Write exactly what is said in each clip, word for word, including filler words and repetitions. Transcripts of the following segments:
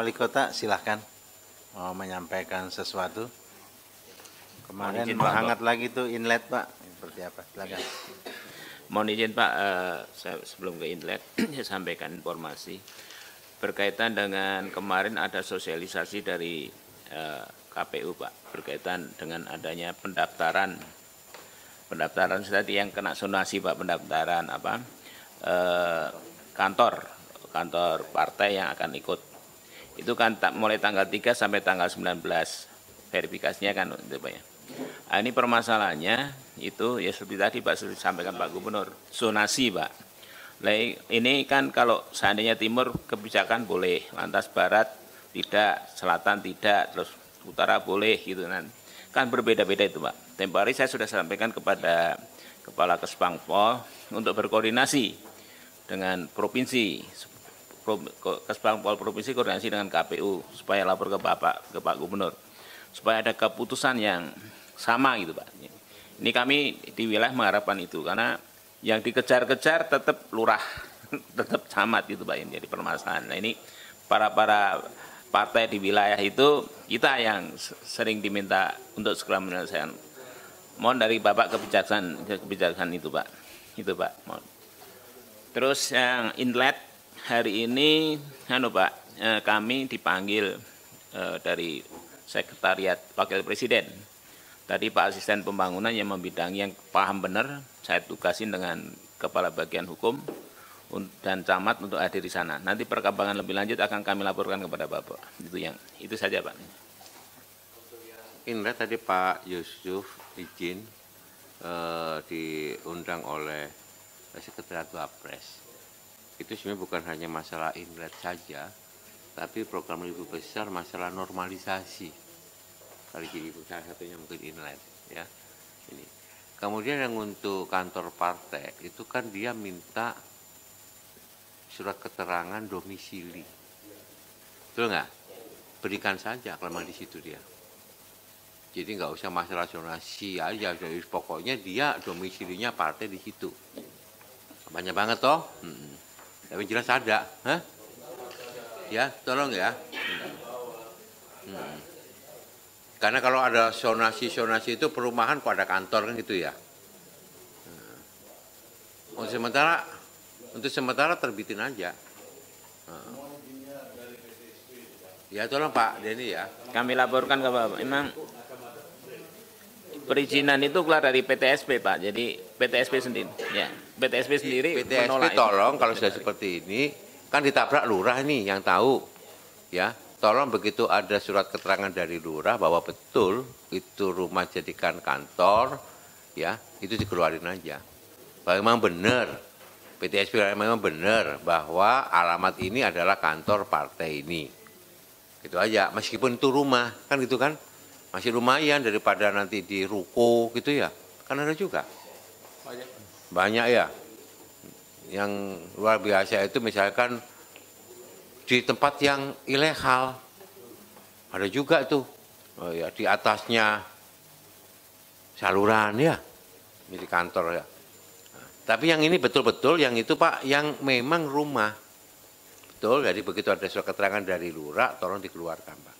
Wali Kota, silahkan mau menyampaikan sesuatu. Kemarin izin, menghangat lagi tuh inlet Pak, seperti apa? Silakan. Mohon izin Pak, eh, saya, sebelum ke inlet, saya sampaikan informasi berkaitan dengan kemarin ada sosialisasi dari eh, K P U Pak, berkaitan dengan adanya pendaftaran, pendaftaran tadi yang kena zonasi Pak, pendaftaran apa eh, kantor, kantor partai yang akan ikut. Itu kan tak, mulai tanggal tiga sampai tanggal sembilan belas verifikasinya kan itu Pak ya. Nah, ini permasalahannya itu ya seperti tadi Pak sudah disampaikan Pak Gubernur, zonasi Pak. Nah, ini kan kalau seandainya timur kebijakan boleh, lantas barat tidak, selatan tidak, terus utara boleh gitu kan. Kan berbeda-beda itu Pak. Tempo hari saya sudah sampaikan kepada Kepala Kesbangpol untuk berkoordinasi dengan provinsi, Kesbangpol provinsi koordinasi dengan K P U supaya lapor ke Bapak, ke Pak Gubernur, supaya ada keputusan yang sama gitu Pak. Ini kami di wilayah mengharapkan itu karena yang dikejar-kejar tetap lurah, tetap camat gitu Pak, ini jadi permasalahan. Nah ini para para partai di wilayah itu kita yang sering diminta untuk segera menyelesaikan. Mohon dari Bapak kebijaksanaan kebijaksanaan itu Pak, itu Pak. Mohon. Terus yang inlet hari ini, anu Pak, eh, kami dipanggil eh, dari Sekretariat Wakil Presiden. Tadi Pak Asisten Pembangunan yang membidangi yang paham benar, saya tugasin dengan Kepala Bagian Hukum dan Camat untuk hadir di sana. Nanti perkembangan lebih lanjut akan kami laporkan kepada Bapak. Itu yang itu saja Pak. Inlet tadi Pak Yusuf izin eh, diundang oleh Sekretariat Wapres. Itu sebenarnya bukan hanya masalah inlet saja, tapi program lebih besar masalah normalisasi. Kali jadi salah satunya mungkin inlet, ya. Ini. Kemudian yang untuk kantor partai itu kan dia minta surat keterangan domisili, betul nggak? Berikan saja kalau di situ dia. Jadi nggak usah masalah zonasi aja, jadi pokoknya dia domisilinya partai di situ. Banyak banget toh. Hmm. Tapi jelas ada, hah? Ya, tolong ya. Hmm. Hmm. Karena kalau ada zonasi-zonasi itu perumahan kok ada kantor kan gitu ya. Hmm. Untuk sementara, untuk sementara terbitin aja. Hmm. Ya, tolong Pak Denny ya. Kami laporkan ke Bapak. Memang perizinan itu keluar dari P T S P Pak, jadi P T S P sendiri. Ya, P T S P sendiri P T S P menolak tolong itu. Kalau sudah seperti ini, kan ditabrak lurah nih yang tahu, ya. Tolong begitu ada surat keterangan dari lurah bahwa betul itu rumah jadikan kantor, ya, itu dikeluarin aja. Bahwa memang benar, P T S P memang benar bahwa alamat ini adalah kantor partai ini. Itu aja, meskipun itu rumah, kan gitu kan. Masih lumayan daripada nanti di ruko gitu ya. Kan ada juga. Banyak. Banyak ya. Yang luar biasa itu misalkan di tempat yang ilegal. Ada juga tuh. Oh ya, di atasnya saluran ya. Di kantor ya. Nah, tapi yang ini betul-betul yang itu Pak yang memang rumah. Betul, jadi begitu ada surat keterangan dari lurah tolong dikeluarkan Pak.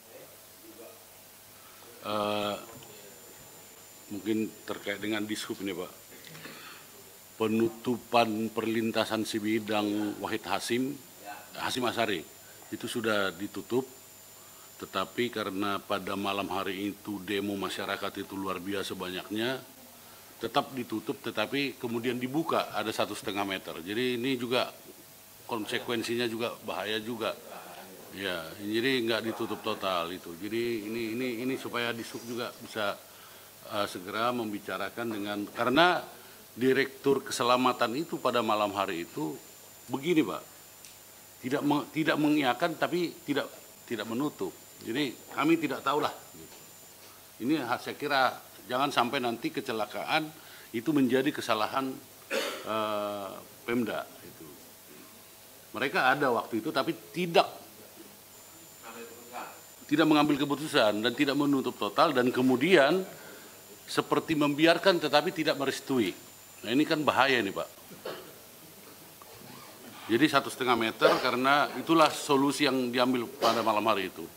Uh, mungkin terkait dengan dishub ini Pak, penutupan perlintasan Sibidang Wahid Hasim, Hasim Asari itu sudah ditutup, tetapi karena pada malam hari itu demo masyarakat itu luar biasa banyaknya, tetap ditutup tetapi kemudian dibuka ada satu setengah meter. Jadi ini juga konsekuensinya juga bahaya juga. Ya, jadi nggak ditutup total itu. Jadi ini ini ini supaya Dishub juga bisa uh, segera membicarakan dengan, karena direktur keselamatan itu pada malam hari itu begini Pak, tidak meng, tidak mengiyakan tapi tidak tidak menutup. Jadi kami tidak tahulah. Ini saya kira jangan sampai nanti kecelakaan itu menjadi kesalahan uh, Pemda itu. Mereka ada waktu itu tapi tidak tidak mengambil keputusan dan tidak menutup total dan kemudian seperti membiarkan tetapi tidak merestui. Nah ini kan bahaya nih Pak. Jadi satu setengah meter karena itulah solusi yang diambil pada malam hari itu.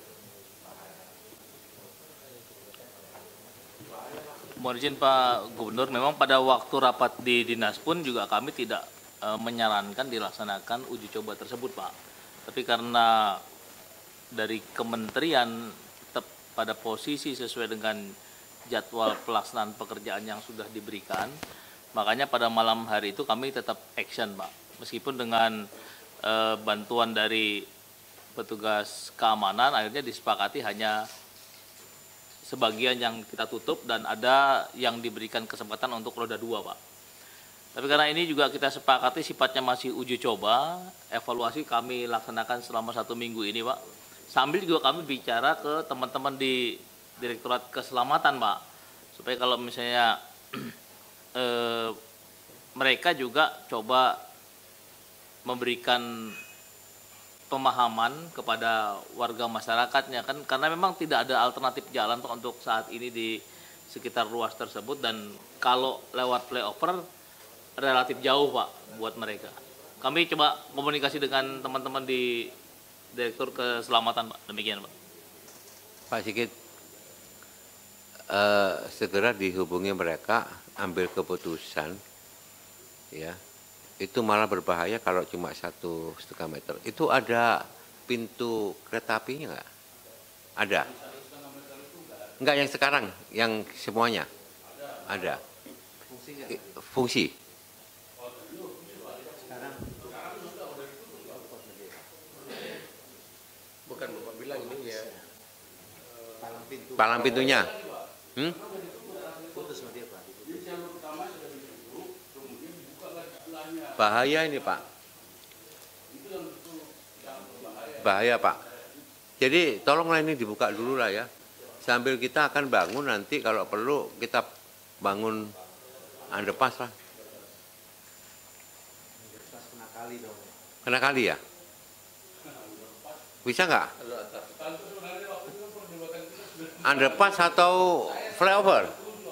Mohon izin Pak Gubernur, memang pada waktu rapat di dinas pun juga kami tidak e, menyarankan dilaksanakan uji coba tersebut Pak. Tapi karena dari kementerian tetap pada posisi sesuai dengan jadwal pelaksanaan pekerjaan yang sudah diberikan, makanya pada malam hari itu kami tetap action Pak. Meskipun dengan e, bantuan dari petugas keamanan akhirnya disepakati hanya sebagian yang kita tutup dan ada yang diberikan kesempatan untuk roda dua Pak. Tapi karena ini juga kita sepakati sifatnya masih uji coba, evaluasi kami laksanakan selama satu minggu ini Pak. Sambil juga kami bicara ke teman-teman di Direktorat Keselamatan Pak, supaya kalau misalnya eh, mereka juga coba memberikan pemahaman kepada warga masyarakatnya kan, karena memang tidak ada alternatif jalan Pak untuk saat ini di sekitar ruas tersebut, dan kalau lewat flyover relatif jauh Pak buat mereka. Kami coba komunikasi dengan teman-teman di Direktur Keselamatan Pak, demikian Pak. Pak Sigit, eh, segera dihubungi mereka, ambil keputusan, ya. Itu malah berbahaya kalau cuma satu setengah meter. Itu ada pintu kereta apinya nggak? Ada. Enggak yang sekarang, yang semuanya ada. Fungsi. Bukan Bapak bilang ini ya. Palang pintunya. Hmm? Bahaya ini Pak. Bahaya Pak. Jadi tolonglah ini dibuka dulu lah ya. Sambil kita akan bangun nanti kalau perlu kita bangun underpass lah. Kena kali ya? Bisa nggak? Underpass atau flyover?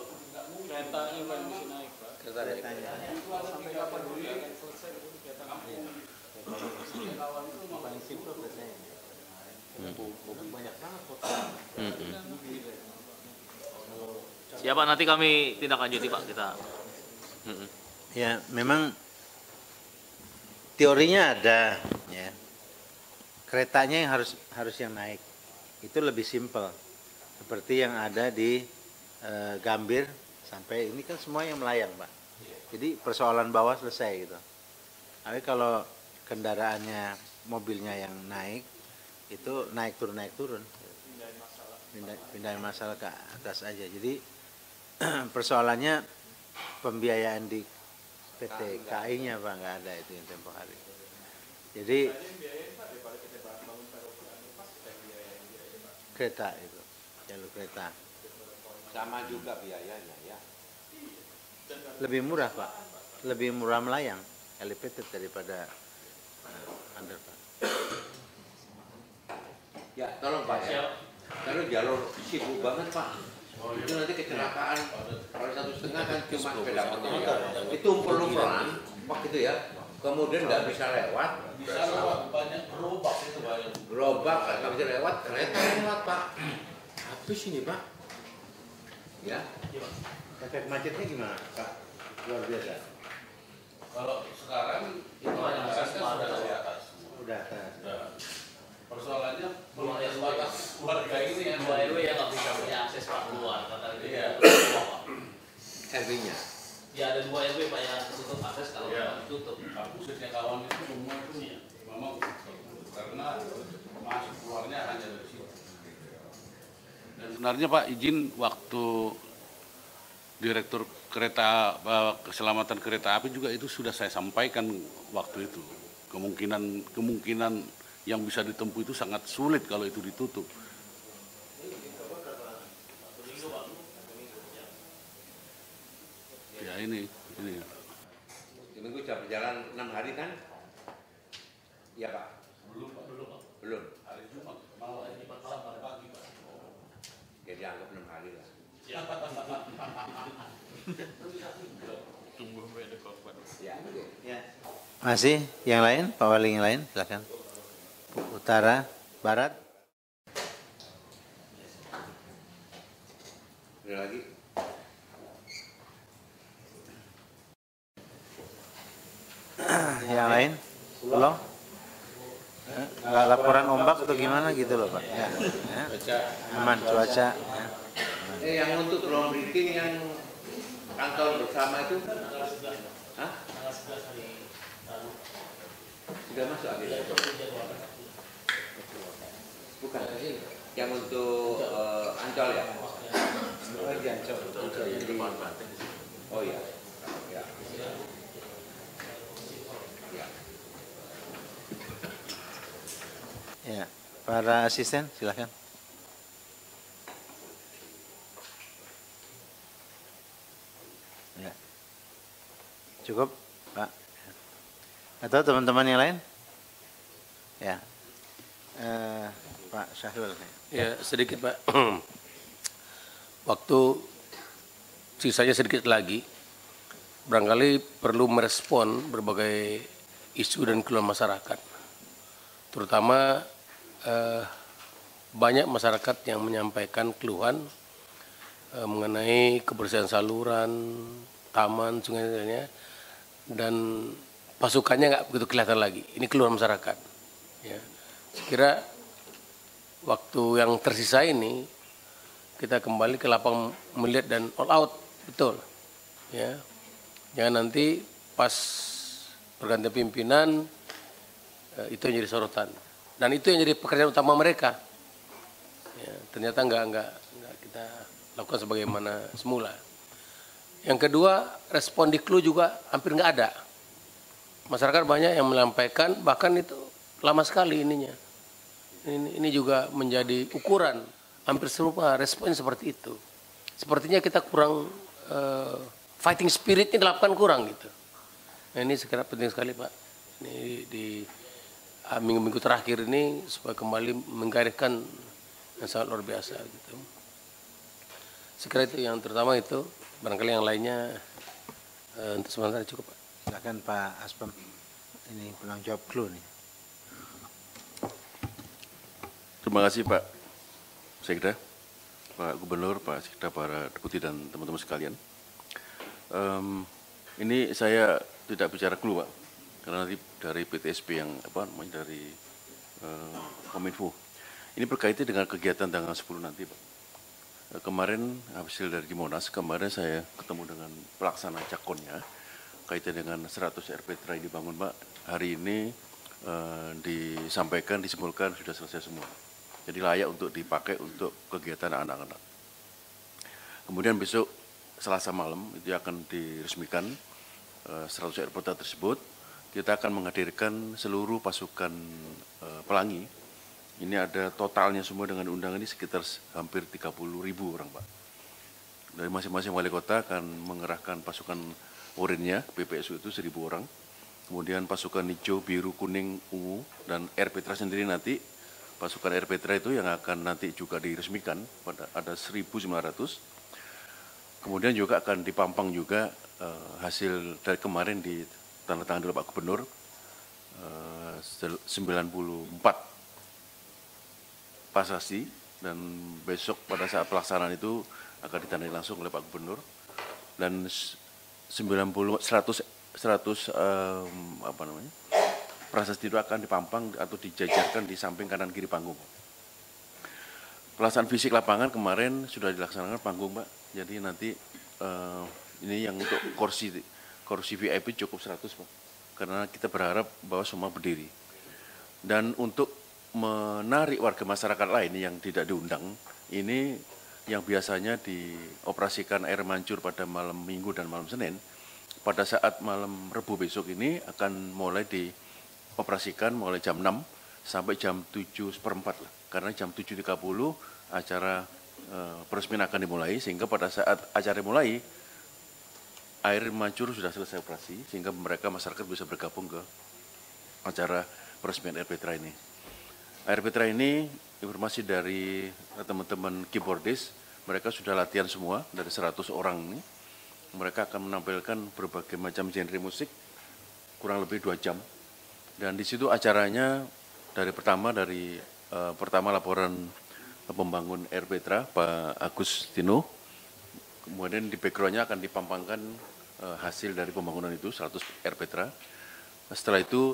Siapa nanti kami tindak lanjuti Pak kita. Ya, memang teorinya ada, ya. Keretanya yang harus harus yang naik. Itu lebih simpel. Seperti yang ada di e, Gambir sampai ini kan semua yang melayang, Pak. Jadi persoalan bawah selesai gitu. Tapi kalau kendaraannya mobilnya yang naik, itu naik turun naik turun. Pindah, pindahin masalah ke atas aja. Jadi persoalannya pembiayaan di P T K I-nya Pak, nggak ada itu yang tempoh hari. Jadi kereta itu, jalur kereta. Sama juga biayanya ya. Lebih murah Pak, lebih murah melayang elevated daripada uh, underpass. Ya tolong Pak ya. Kalau jalur sibuk banget Pak. Itu nanti kecelakaan. Kalau satu setengah kan cuma sepeda motor. Itu umpelan Pak itu ya. Kemudian nggak bisa lewat. Bisa lewat banyak gerobak itu Pak. Gerobak nggak bisa lewat, kereta lewat Pak. Habis ini Pak. Ya. Efek macetnya gimana Pak? Luar biasa. Kalau sekarang itu yang aksesnya sudah di atas. Udah atas. Persoalannya meluas batas warga ini yang dua R W yang nggak bisa punya akses Pak keluar. Iya. R W-nya. Ya ada dua R W Pak yang tutup akses kalau Iya. tutup. Khususnya kawan itu semua itu memang karena masuk keluarnya hanya dari situ. Dan sebenarnya Pak izin waktu Direktur Kereta Keselamatan Kereta Api juga itu sudah saya sampaikan waktu itu. Kemungkinan kemungkinan yang bisa ditempuh itu sangat sulit kalau itu ditutup. Ya ini, ini. Seminggu sudah berjalan enam hari kan? Iya Pak. Belum Pak. Belum. Belum. Hari Jumat, malam hari Jumat malam hari pagi Pak. Jadi anggap enam hari lah. Tunggu sampai ada korban. Ya. Ya. Masih yang lain, Pak Wali yang lain, silakan. Utara, Barat. Ada lagi? Yang lain, belum? Nggak laporan ombak atau gimana gitu loh Pak? Ya, ya. Aman cuaca. Ya. Eh, yang untuk ground breaking yang kantor bersama itu, hah? Sudah masuk agenda? Bukan, yang untuk uh, Ancol ya? Oh iya. Ya. Ya. Ya, para asisten silakan. Ya. Cukup, Pak. Atau teman-teman yang lain? Ya. Eh, Pak Syahrul. Ya, sedikit Pak. Waktu sisanya sedikit lagi, barangkali perlu merespon berbagai isu dan keluhan masyarakat. Terutama eh, banyak masyarakat yang menyampaikan keluhan eh, mengenai kebersihan saluran, taman, sungai dan lainnya, dan pasukannya nggak begitu kelihatan lagi. Ini keluhan masyarakat. Ya. Saya kira waktu yang tersisa ini kita kembali ke lapang melihat dan all out betul. Ya, jangan nanti pas pergantian pimpinan eh, itu yang jadi sorotan dan itu yang jadi pekerjaan utama mereka. Ya, ternyata nggak nggak nggak kita lakukan sebagaimana semula. Yang kedua, respon di Klu juga hampir nggak ada. Masyarakat banyak yang menyampaikan, bahkan itu lama sekali ininya. Ini, ini juga menjadi ukuran, hampir semua respon seperti itu. Sepertinya kita kurang, uh, fighting spiritnya dilakukan kurang gitu. Nah, ini sekira penting sekali Pak. Ini di uh, minggu-minggu terakhir ini supaya kembali menggairahkan yang sangat luar biasa gitu. Sekira itu yang terutama itu, barangkali yang lainnya uh, untuk sementara cukup Pak. Silakan Pak Aspem. Ini penanggung jawab Klu nih. Terima kasih Pak Sekda, Pak Gubernur, Pak Sekda, para deputi dan teman-teman sekalian. Um, ini saya tidak bicara Klu Pak, karena nanti dari P T S B yang apa namanya dari uh, Kominfo. Ini berkaitan dengan kegiatan tanggal sepuluh nanti Pak. Uh, kemarin hasil dari Monas, kemarin saya ketemu dengan pelaksana cakonnya, kaitan dengan seratus R P T R A yang dibangun Pak. Hari ini uh, disampaikan, disimpulkan sudah selesai semua. Jadi layak untuk dipakai untuk kegiatan anak-anak. Kemudian besok Selasa malam itu akan diresmikan uh, seratus R P T R A tersebut. Kita akan menghadirkan seluruh pasukan uh, pelangi. Ini ada totalnya semua dengan undangan ini sekitar hampir tiga puluh ribu orang Pak. Dari masing-masing wali kota akan mengerahkan pasukan orennya, P P S U itu seribu orang. Kemudian pasukan hijau, biru, kuning, ungu, dan R P T R A sendiri nanti pasukan R P T R A itu yang akan nanti juga diresmikan pada ada seribu sembilan ratus. Kemudian juga akan dipampang juga uh, hasil dari kemarin di tanda tangan oleh Pak Gubernur uh, sembilan puluh empat pasasi dan besok pada saat pelaksanaan itu akan ditandai langsung oleh Pak Gubernur dan sembilan puluh seratus seratus um, apa namanya? prasasti itu akan dipampang atau dijajarkan di samping kanan kiri panggung. Pelaksanaan fisik lapangan kemarin sudah dilaksanakan panggung Pak. Jadi nanti uh, ini yang untuk kursi kursi V I P cukup seratus Pak. Karena kita berharap bahwa semua berdiri. Dan untuk menarik warga masyarakat lain yang tidak diundang, ini yang biasanya dioperasikan air mancur pada malam Minggu dan malam Senin, pada saat malam Rebu besok ini akan mulai di operasikan mulai jam enam sampai jam tujuh seperempat lah. Karena jam tujuh tiga puluh acara e, peresmian akan dimulai, sehingga pada saat acara dimulai air mancur sudah selesai operasi, sehingga mereka masyarakat bisa bergabung ke acara peresmian R P T R A ini. R P T R A ini informasi dari teman-teman keyboardis, mereka sudah latihan semua dari seratus orang ini. Mereka akan menampilkan berbagai macam genre musik kurang lebih dua jam. Dan di situ acaranya dari pertama dari uh, pertama laporan pembangun Air Petra Pak Agustino, kemudian di backgroundnya akan dipampangkan uh, hasil dari pembangunan itu seratus Air Petra. Setelah itu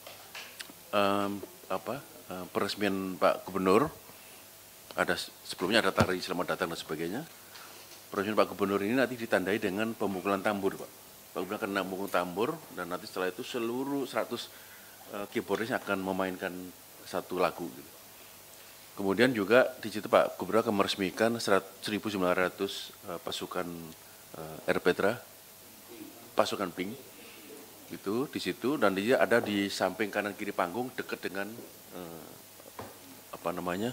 um, apa uh, peresmian Pak Gubernur, ada sebelumnya ada tari selamat datang dan sebagainya. Peresmian Pak Gubernur ini nanti ditandai dengan pemukulan tambur, Pak. Pak Gubernur akan memukul tambur dan nanti setelah itu seluruh seratus uh, keyboardis akan memainkan satu lagu. Gitu. Kemudian juga di situ Pak Gubernur akan meresmikan seribu sembilan ratus uh, pasukan uh, Air Petra, pasukan Pink, itu di situ, dan dia ada di samping kanan kiri panggung dekat dengan uh, apa namanya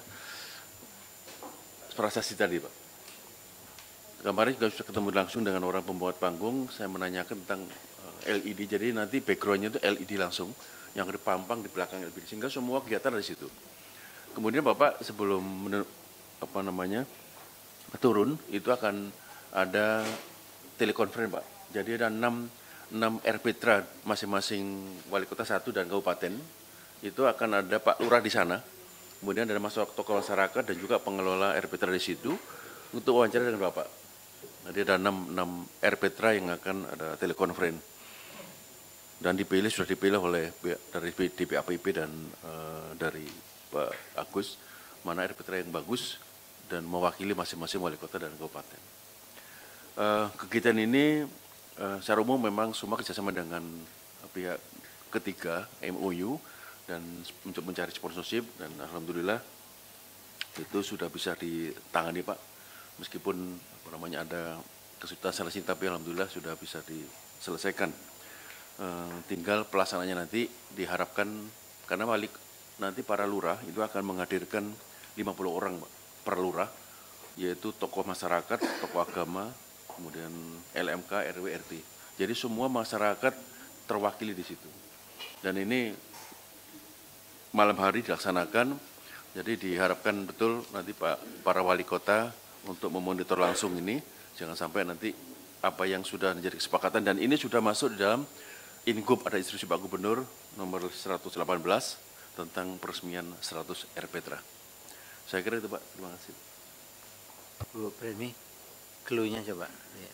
prasasti tadi, Pak. Kemarin juga sudah ketemu langsung dengan orang pembuat panggung, saya menanyakan tentang uh, L E D, jadi nanti backgroundnya itu L E D langsung, yang dipampang di belakang L E D, sehingga semua kegiatan dari situ. Kemudian Bapak sebelum apa namanya turun itu akan ada telekonferensi, Pak. Jadi ada enam enam Air Petra masing-masing wali kota satu dan kabupaten. Itu akan ada Pak Lurah di sana. Kemudian ada masuk tokoh masyarakat dan juga pengelola Air Petra di situ untuk wawancara dengan Bapak. Jadi ada enam, enam Air Petra yang akan ada telekonferensi. Dan dipilih sudah dipilih oleh dari D P A P I P dan uh, dari Pak Agus, mana Air Petra yang bagus dan mewakili masing-masing wali kota dan kabupaten. Uh, kegiatan ini uh, secara umum memang semua kerjasama dengan pihak ketiga M O U dan untuk mencari sponsorship, dan alhamdulillah itu sudah bisa ditangani, Pak. Meskipun apa namanya ada kesulitan seleksi, tapi alhamdulillah sudah bisa diselesaikan. Uh, tinggal pelaksanaannya nanti diharapkan, karena balik nanti para lurah itu akan menghadirkan lima puluh orang, Pak, per lurah, yaitu tokoh masyarakat, tokoh agama, kemudian L M K, R W, R T. Jadi semua masyarakat terwakili di situ. Dan ini malam hari dilaksanakan, jadi diharapkan betul nanti Pak para wali kota untuk memonitor langsung ini, jangan sampai nanti apa yang sudah menjadi kesepakatan, dan ini sudah masuk di dalam Ingub, ada instruksi Pak Gubernur nomor seratus delapan belas tentang peresmian seratus Air Petra. Saya kira itu, Pak. Terima kasih. Bu Premi, clue-nya coba. Ya.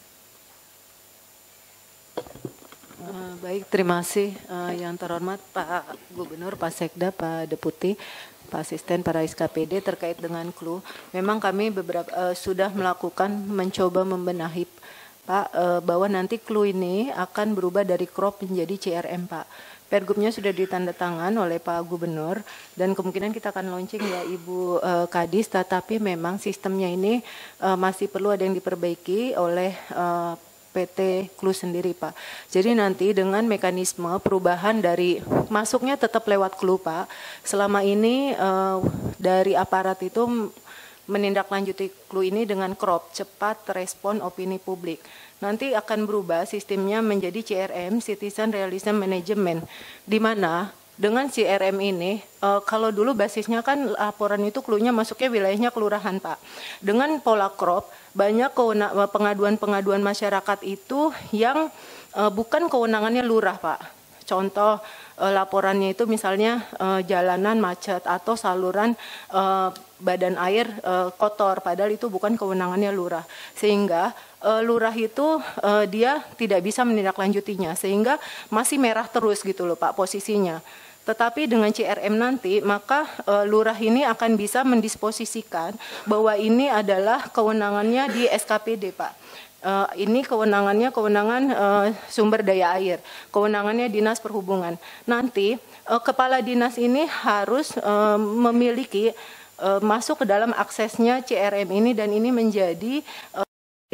Uh, baik, terima kasih uh, yang terhormat Pak Gubernur, Pak Sekda, Pak Deputi, Pak Asisten, para S K P D terkait dengan clue. Memang kami beberapa uh, sudah melakukan mencoba membenahi, Pak, uh, bahwa nanti clue ini akan berubah dari crop menjadi C R M, Pak. Pergubnya sudah ditandatangan oleh Pak Gubernur dan kemungkinan kita akan launching ya Ibu uh, Kadis, tetapi memang sistemnya ini uh, masih perlu ada yang diperbaiki oleh uh, P T Clue sendiri, Pak. Jadi nanti dengan mekanisme perubahan dari masuknya tetap lewat Clue, Pak. Selama ini uh, dari aparat itu menindaklanjuti Clue ini dengan crop, cepat respon opini publik. Nanti akan berubah sistemnya menjadi C R M, Citizen Realism Management, di mana dengan C R M ini, uh, kalau dulu basisnya kan laporan itu clue-nya masuknya wilayahnya kelurahan, Pak. Dengan pola crop, banyak pengaduan-pengaduan masyarakat itu yang uh, bukan kewenangannya lurah, Pak. Contoh uh, laporannya itu misalnya uh, jalanan macet atau saluran uh, badan air uh, kotor, padahal itu bukan kewenangannya lurah. Sehingga uh, lurah itu uh, dia tidak bisa menindaklanjutinya, sehingga masih merah terus gitu loh, Pak, posisinya. Tetapi dengan C R M nanti, maka e, lurah ini akan bisa mendisposisikan bahwa ini adalah kewenangannya di S K P D, Pak. E, ini kewenangannya kewenangan e, sumber daya air, kewenangannya Dinas Perhubungan. Nanti e, kepala dinas ini harus e, memiliki e, masuk ke dalam aksesnya C R M ini, dan ini menjadi e,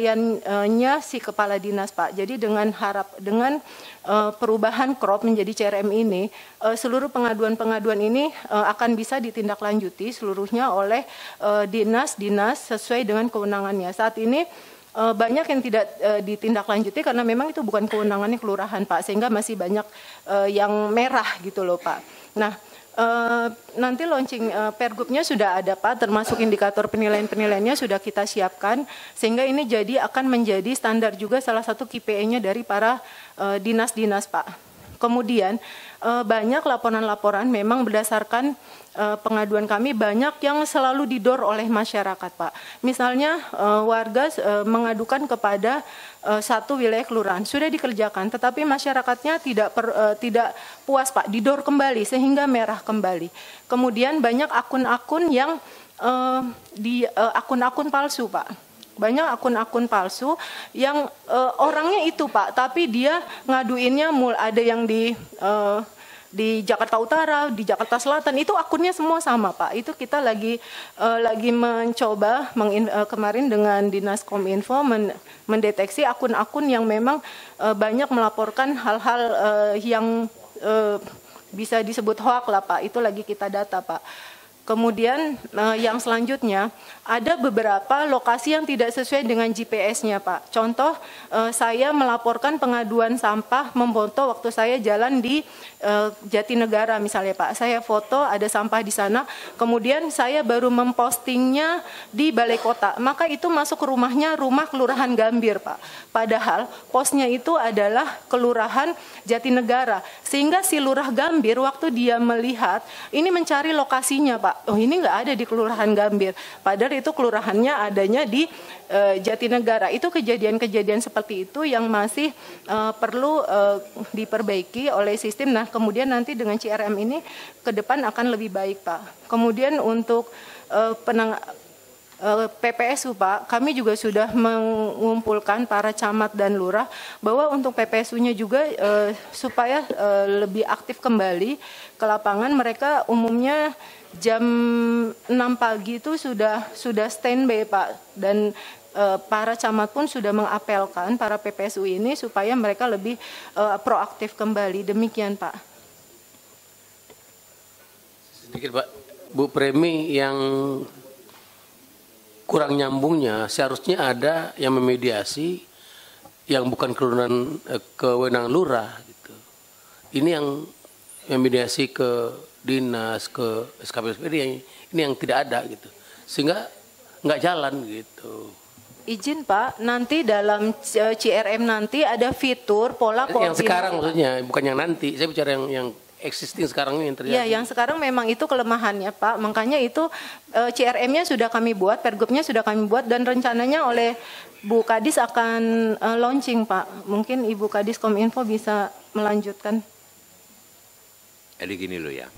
nya si kepala dinas, Pak. Jadi dengan harap dengan uh, perubahan crop menjadi C R M ini, uh, seluruh pengaduan-pengaduan ini uh, akan bisa ditindaklanjuti seluruhnya oleh dinas-dinas uh, sesuai dengan kewenangannya. Saat ini uh, banyak yang tidak uh, ditindaklanjuti karena memang itu bukan kewenangannya kelurahan, Pak, sehingga masih banyak uh, yang merah gitu loh, Pak. Nah, Uh, nanti launching uh, pergubnya sudah ada, Pak, termasuk indikator penilaian-penilaiannya sudah kita siapkan, sehingga ini jadi akan menjadi standar juga salah satu K P I-nya dari para uh, dinas-dinas, Pak. Kemudian eh, banyak laporan-laporan memang berdasarkan eh, pengaduan kami banyak yang selalu didor oleh masyarakat, Pak. Misalnya eh, warga eh, mengadukan kepada eh, satu wilayah kelurahan sudah dikerjakan, tetapi masyarakatnya tidak per, eh, tidak puas, Pak, didor kembali sehingga merah kembali. Kemudian banyak akun-akun yang eh, di eh, akun-akun palsu, Pak. Banyak akun-akun palsu yang uh, orangnya itu, Pak, tapi dia ngaduinnya mul ada yang di uh, di Jakarta Utara, di Jakarta Selatan, itu akunnya semua sama, Pak. Itu kita lagi uh, lagi mencoba mengin, uh, kemarin dengan Dinas Kominfo men, mendeteksi akun-akun yang memang uh, banyak melaporkan hal-hal uh, yang uh, bisa disebut hoax lah, Pak. Itu lagi kita data, Pak. Kemudian eh, yang selanjutnya ada beberapa lokasi yang tidak sesuai dengan G P S-nya, Pak. Contoh, eh, saya melaporkan pengaduan sampah memfoto waktu saya jalan di eh, Jatinegara misalnya, Pak. Saya foto ada sampah di sana, kemudian saya baru mempostingnya di Balai Kota. Maka itu masuk ke rumahnya rumah Kelurahan Gambir, Pak. Padahal posnya itu adalah Kelurahan Jatinegara. Sehingga si Lurah Gambir waktu dia melihat ini mencari lokasinya, Pak. Oh, ini nggak ada di Kelurahan Gambir. Padahal itu kelurahannya adanya di uh, Jatinegara. Itu kejadian-kejadian seperti itu yang masih uh, perlu uh, diperbaiki oleh sistem. Nah, kemudian nanti dengan C R M ini ke depan akan lebih baik, Pak. Kemudian untuk uh, penang uh, P P S U, Pak, kami juga sudah mengumpulkan para camat dan lurah bahwa untuk P P S U-nya juga uh, supaya uh, lebih aktif kembali ke lapangan. Mereka umumnya jam enam pagi itu sudah sudah standby, Pak, dan e, para camat pun sudah mengapelkan para P P S U ini supaya mereka lebih e, proaktif kembali. Demikian, Pak. Sedikit, Pak. Bu Premi, yang kurang nyambungnya seharusnya ada yang memediasi yang bukan kelurahan eh, kewenangan lurah gitu. Ini yang memediasi ke dinas, ke S K P S P D, yang ini yang tidak ada gitu, sehingga nggak jalan gitu. Izin, Pak, nanti dalam C R M nanti ada fitur pola koordinasi. Yang sekarang maksudnya, bukan yang nanti. Saya bicara yang yang existing sekarang ini yang terjadi. Ya, yang sekarang memang itu kelemahannya, Pak. Makanya itu C R M-nya sudah kami buat, Pergubnya sudah kami buat, dan rencananya oleh Bu Kadis akan uh, launching, Pak. Mungkin Ibu Kadis Kominfo bisa melanjutkan. Jadi gini loh ya.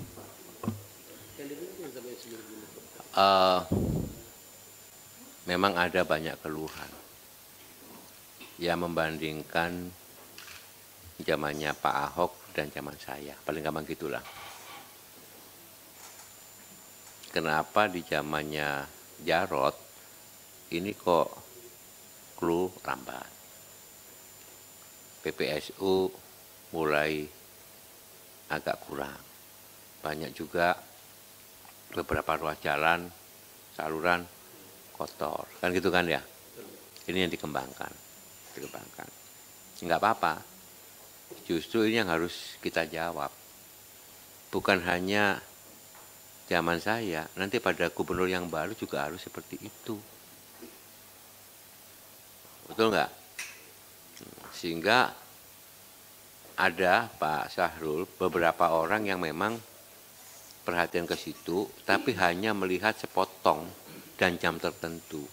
Uh, memang ada banyak keluhan yang membandingkan zamannya Pak Ahok dan zaman saya, paling gampang gitulah. Kenapa di zamannya Jarot ini kok clue lambat? P P S U mulai agak kurang, banyak juga beberapa ruas jalan, saluran kotor, kan gitu kan ya. Ini yang dikembangkan, dikembangkan. Enggak apa-apa, justru ini yang harus kita jawab. Bukan hanya zaman saya, nanti pada gubernur yang baru juga harus seperti itu. Betul nggak? Sehingga ada Pak Syahrul, beberapa orang yang memang perhatian ke situ, tapi hanya melihat sepotong dan jam tertentu.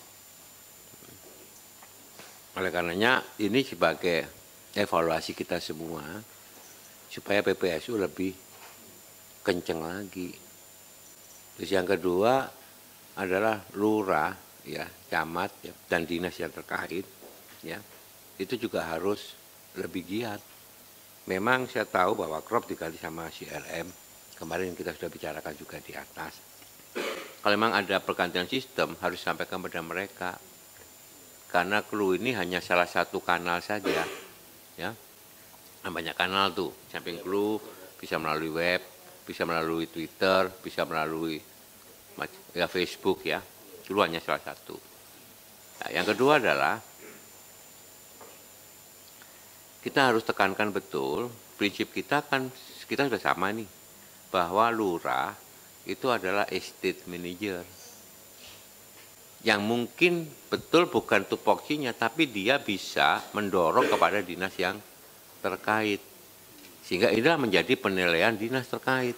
Oleh karenanya ini sebagai evaluasi kita semua, supaya P P S U lebih kenceng lagi. Terus yang kedua adalah lurah, ya, camat, ya, dan dinas yang terkait, ya, itu juga harus lebih giat. Memang saya tahu bahwa Krop diganti sama C R M. Kemarin kita sudah bicarakan juga di atas. Kalau memang ada pergantian sistem, harus sampaikan kepada mereka. Karena clue ini hanya salah satu kanal saja. Ya, banyak kanal tuh. Samping clue, bisa melalui web, bisa melalui Twitter, bisa melalui ya, Facebook, ya. Clue hanya salah satu. Nah, yang kedua adalah, kita harus tekankan betul, prinsip kita kan, kita sudah sama nih, bahwa lurah itu adalah estate manager yang mungkin betul bukan tupoksinya, tapi dia bisa mendorong kepada dinas yang terkait Sehingga inilah menjadi penilaian dinas terkait.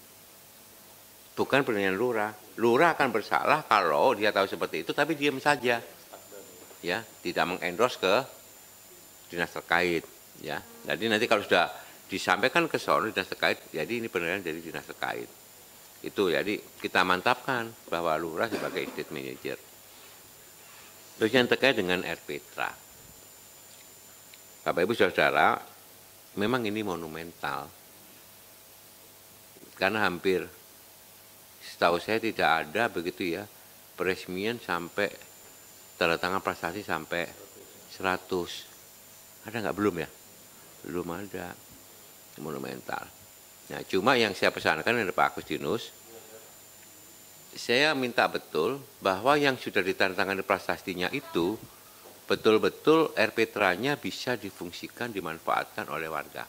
Bukan penilaian lurah. Lurah akan bersalah kalau dia tahu seperti itu tapi diam saja. Ya, tidak mengendorse ke dinas terkait, ya. Jadi nanti kalau sudah disampaikan ke sono dinas terkait, jadi ini penilaian dari dinas terkait. Itu jadi kita mantapkan bahwa lurah sebagai estate manager. Terus yang terkait dengan Erpitra. Bapak Ibu Saudara, memang ini monumental. Karena hampir setahu saya tidak ada begitu ya peresmian sampai tanda tangan prestasi sampai seratus. Ada nggak? Belum ya? Belum ada. Monumental. Nah, cuma yang saya pesankan dari Pak Agustinus, saya minta betul bahwa yang sudah ditandatangani prasastinya itu betul-betul Erpitranya bisa difungsikan, dimanfaatkan oleh warga.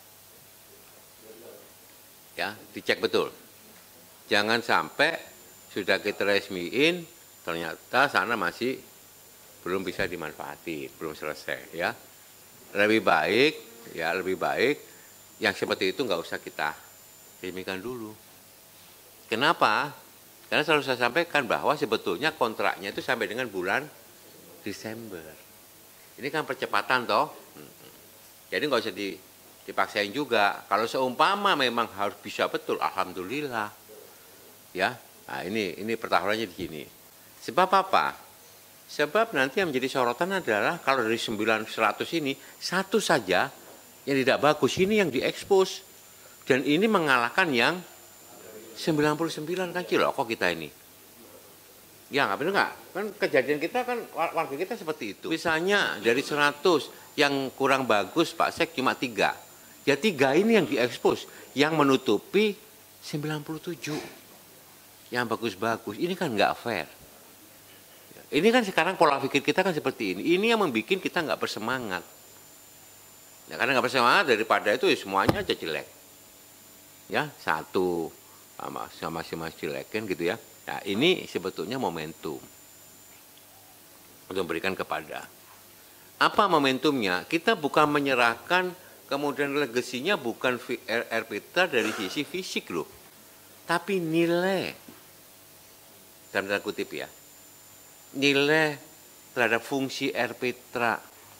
Ya, dicek betul. Jangan sampai sudah kita resmiin, ternyata sana masih belum bisa dimanfaati, belum selesai. Ya, lebih baik, ya lebih baik yang seperti itu nggak usah kita resmikan dulu. Kenapa? Karena selalu saya sampaikan bahwa sebetulnya kontraknya itu sampai dengan bulan Desember. Ini kan percepatan toh. Jadi nggak usah dipaksain juga. Kalau seumpama memang harus bisa betul, alhamdulillah. Ya, nah ini ini pertaruhannya di sini. Sebab apa? Sebab nanti yang menjadi sorotan adalah kalau dari sembilan seratus ini satu saja yang tidak bagus, ini yang diekspos. Dan ini mengalahkan yang sembilan puluh sembilan kan ciloko kita ini. Ya nggak benar nggak? Kan kejadian kita kan warga kita seperti itu. Misalnya dari seratus yang kurang bagus Pak Sek cuma tiga. Ya tiga ini yang diekspos, yang menutupi sembilan puluh tujuh. Yang bagus-bagus, ini kan nggak fair. Ini kan sekarang pola pikir kita kan seperti ini. Ini yang membuat kita nggak bersemangat. Ya, karena nggak bersemangat daripada itu ya semuanya aja jelek. Ya satu sama sama sama jelek kan gitu ya. Nah ini sebetulnya momentum untuk memberikan kepada. Apa momentumnya? Kita bukan menyerahkan kemudian legasinya bukan Erpitra dari sisi fisik loh, tapi nilai dalam tanda kutip ya, nilai terhadap fungsi Erpitra.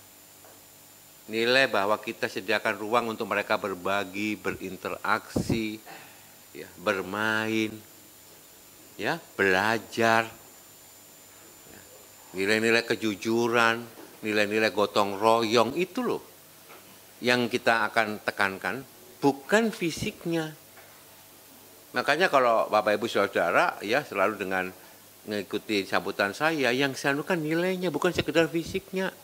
Nilai bahwa kita sediakan ruang untuk mereka berbagi, berinteraksi, ya, bermain, ya, belajar, nilai-nilai kejujuran, nilai-nilai gotong royong itu loh yang kita akan tekankan, bukan fisiknya. Makanya kalau Bapak Ibu Saudara ya selalu dengan mengikuti sambutan saya, yang saya anukan nilainya bukan sekedar fisiknya.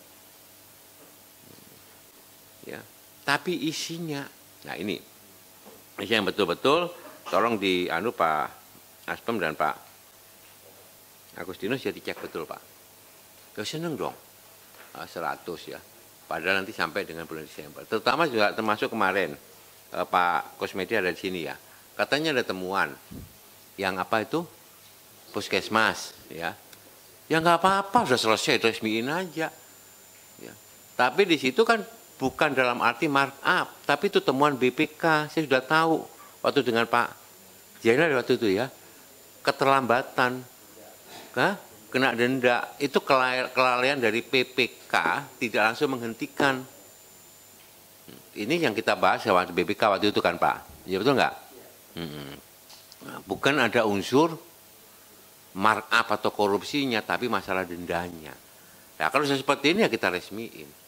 Ya, tapi isinya. Nah ini, ini yang betul-betul tolong di anu Pak Aspem dan Pak Agustinus ya dicek betul Pak. Ya seneng dong, seratus ya. Padahal nanti sampai dengan bulan Desember. Terutama juga termasuk kemarin eh, Pak Kusmedi ada di sini ya. Katanya ada temuan yang apa itu puskesmas ya. Ya nggak apa-apa, sudah selesai resmiin aja. Ya. Tapi di situ kan bukan dalam arti markup, tapi itu temuan B P K. Saya sudah tahu waktu dengan Pak Jenderal waktu itu ya, keterlambatan, nah, kena denda, itu kelalaian dari P P K tidak langsung menghentikan. Ini yang kita bahas waktu B P K waktu itu kan Pak, ya betul nggak? Hmm. Nah, bukan ada unsur markup atau korupsinya, tapi masalah dendanya. Nah kalau seperti ini ya kita resmiin.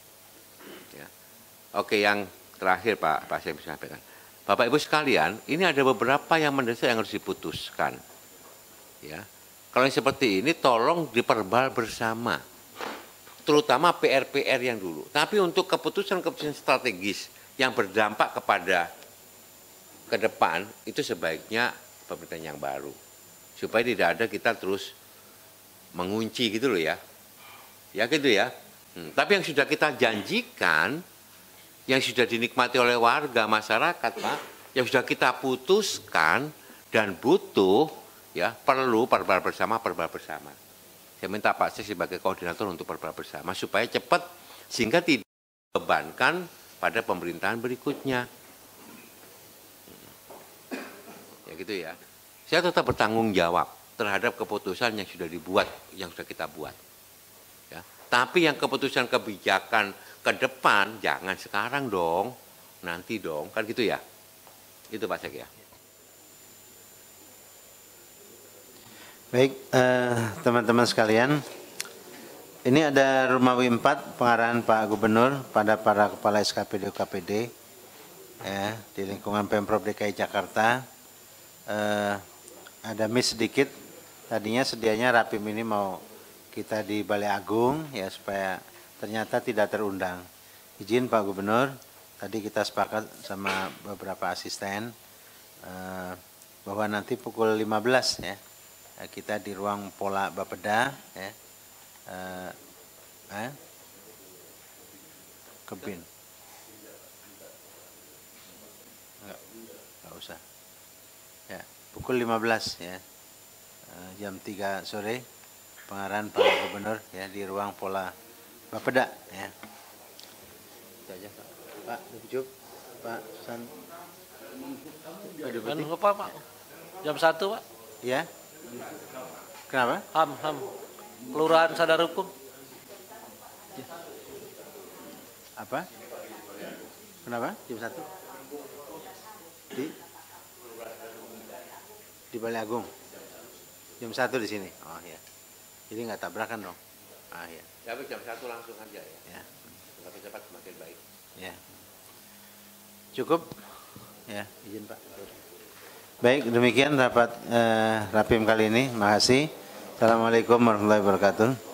Oke, yang terakhir Pak, Pak saya bisa sampaikan. Bapak Ibu sekalian, ini ada beberapa yang mendesak yang harus diputuskan. Ya, kalau yang seperti ini tolong diperbal bersama, terutama P R P R yang dulu. Tapi untuk keputusan-keputusan strategis yang berdampak kepada ke depan itu sebaiknya pemerintahan yang baru, supaya tidak ada kita terus mengunci gitu loh ya, ya gitu ya. Hmm, tapi yang sudah kita janjikan, yang sudah dinikmati oleh warga masyarakat Pak, yang sudah kita putuskan dan butuh ya perlu perbal bersama, perbal bersama. Saya minta Pak Sek sebagai koordinator untuk perbal bersama supaya cepat sehingga tidak dibebankan pada pemerintahan berikutnya. gitu ya. Saya tetap bertanggung jawab terhadap keputusan yang sudah dibuat, yang sudah kita buat. Ya. Tapi yang keputusan kebijakan ke depan jangan sekarang dong, nanti dong, kan gitu ya. Itu Pak Sek ya. Baik, teman-teman eh, sekalian, ini ada Rumawi empat pengarahan Pak Gubernur pada para kepala S K P D U K P D ya, di lingkungan Pemprov D K I Jakarta. Eh, ada miss sedikit, tadinya sedianya Rapim ini mau kita di Balai Agung ya supaya ternyata tidak terundang. Izin Pak Gubernur, tadi kita sepakat sama beberapa asisten eh, bahwa nanti pukul lima belas ya kita di ruang Pola Bapeda ya. Eh, eh, Kebin. Enggak, enggak usah. Ya, pukul lima belas ya. Eh, jam tiga sore pengarahan Pak Gubernur ya di ruang Pola Bapeda ya. Itu aja Pak. Pak Dubjuk, Pak San. Pak Deputi. Lupa Pak. Jam satu Pak. Ya. Kenapa? Ham, ham. Kelurahan Sadar Hukum. Apa? Kenapa? Jam satu? Di? Di Balai Agung. Jam satu di sini. Oh ya. Jadi nggak tabrakan dong. Ah ya. Tapi jam satu langsung aja ya. Ya. Semakin cepat semakin baik. Ya. Cukup? Ya, izin Pak. Baik, demikian rapat eh, Rapim kali ini. Terima kasih. Assalamualaikum warahmatullahi wabarakatuh.